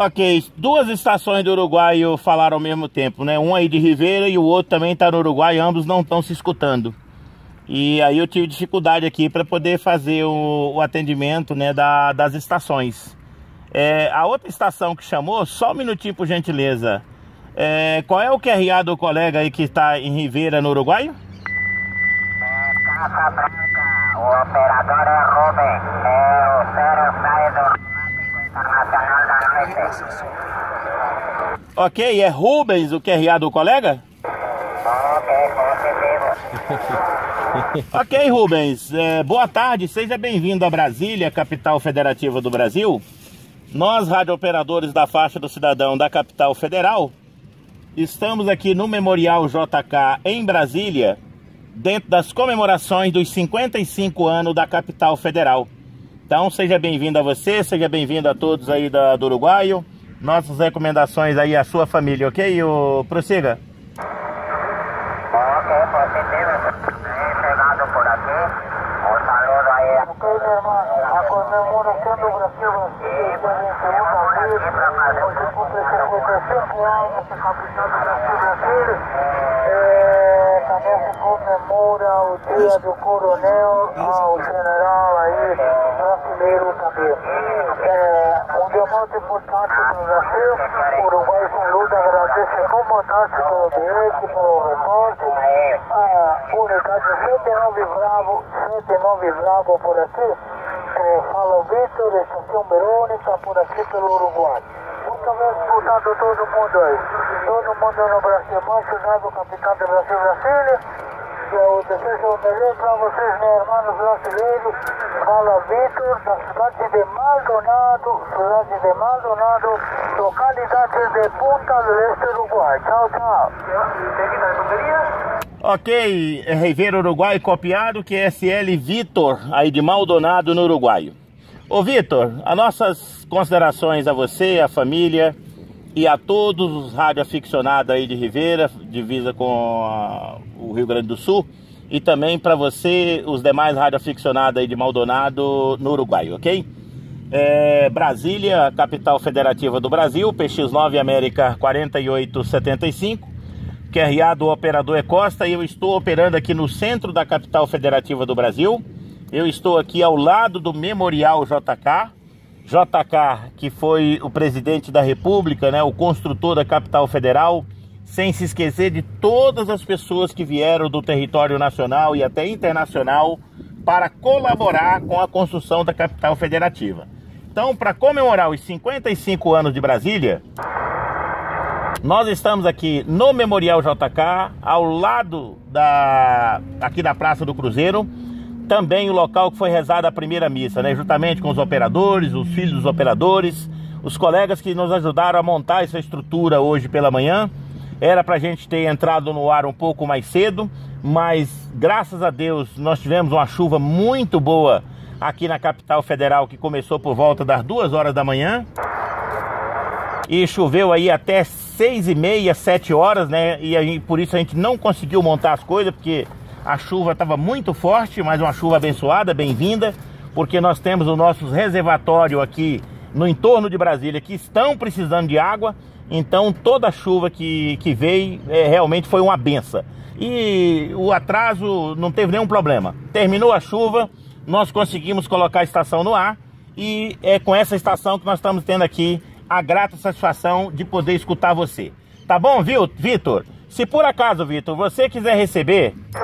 Ok, duas estações do Uruguai falaram ao mesmo tempo, né? Um aí de Rivera e o outro também tá no Uruguai, ambos não estão se escutando. E aí eu tive dificuldade aqui para poder fazer o atendimento, né, das estações. A outra estação que chamou, só um minutinho por gentileza. Qual é o QRA do colega aí que está em Rivera, no Uruguai? Casa Branca, o operador é Rubem, o Cero sai do Romântico Internacional da Noite. Ok, é Rubens o QRA do colega? Ok, positivo. Ok, Rubens, boa tarde, seja bem-vindo a Brasília, capital federativa do Brasil. Nós, radiooperadores da faixa do cidadão da capital federal, estamos aqui no Memorial JK em Brasília, dentro das comemorações dos 55 anos da capital federal. Então seja bem-vindo a você, seja bem-vindo a todos aí do Uruguaio. Nossas recomendações aí à sua família, ok? Prossiga. Ok, positivo. Chegado por aqui. Um saludo aí. Ok, meu irmão. A comemoração do Brasil, aqui para fazer hoje cumpre 55 anos da capital do Brasil. Também se comemora o dia do coronel ao general aí brasileiro também. Um dia muito importante para o Brasil. O Uruguai saluda, agradece o comandante pelo direito, pelo repórter. A unidade 79 Bravo por aqui. Fala o Vitor, estação Verônica, por aqui pelo Uruguai. Muito bem disputado todo mundo aí. Todo mundo no Brasil, mais cidade, capital do Brasil, Brasília. Eu desejo o melhor para vocês, meus irmãos brasileiros. Fala Vitor, da cidade de Maldonado, localidade de Punta del Este, Uruguai. Tchau, tchau. Ok, Rivera, Uruguai, copiado, QSL Vitor, aí de Maldonado, no Uruguai. Ô Vitor, as nossas considerações a você, a família e a todos os radioaficionados aí de Rivera, divisa com o Rio Grande do Sul, e também para você, os demais radioaficionados aí de Maldonado, no Uruguai, ok? Brasília, capital federativa do Brasil, PX9 América 4875. QRA do operador é Costa e eu estou operando aqui no centro da capital federativa do Brasil. Eu estou aqui ao lado do Memorial JK, que foi o presidente da República, né, o construtor da capital federal, sem se esquecer de todas as pessoas que vieram do território nacional e até internacional para colaborar com a construção da capital federativa. Então, para comemorar os 55 anos de Brasília, nós estamos aqui no Memorial JK, ao lado aqui da Praça do Cruzeiro, também o local que foi rezada a primeira missa, né? Juntamente com os operadores, os filhos dos operadores, os colegas que nos ajudaram a montar essa estrutura hoje pela manhã. Era para a gente ter entrado no ar um pouco mais cedo, mas graças a Deus nós tivemos uma chuva muito boa aqui na capital federal, que começou por volta das 2 horas da manhã. E choveu aí até 6h30, 7 horas, né? E aí, por isso a gente não conseguiu montar as coisas, porque a chuva estava muito forte, mas uma chuva abençoada, bem-vinda, porque nós temos o nosso reservatório aqui no entorno de Brasília, que estão precisando de água. Então toda a chuva que veio realmente foi uma benção. E o atraso não teve nenhum problema. Terminou a chuva, nós conseguimos colocar a estação no ar. E é com essa estação que nós estamos tendo aqui a grata satisfação de poder escutar você. Tá bom, Vitor? Se por acaso, Vitor, você quiser receber